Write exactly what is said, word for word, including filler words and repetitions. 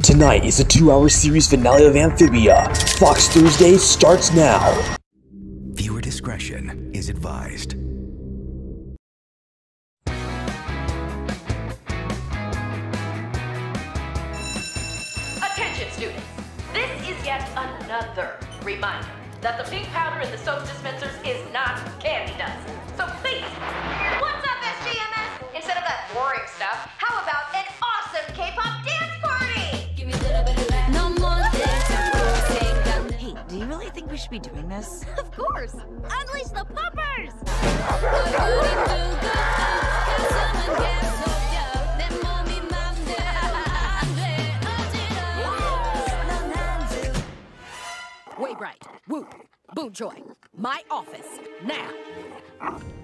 Tonight is the two-hour series finale of Amphibia. Fox Thursday starts now. Viewer discretion is advised. Attention students, this is yet another reminder that the pink powder in the soap dispensers is not candy dust. So please, what's up S G M S? Instead of that boring stuff, how about an awesome K-pop dance party? Give me a little bit of that. No more Hey, do you really think we should be doing this? Of course! Unleash the poppers! Way bright. Whoop. Boom joy. My office. Now.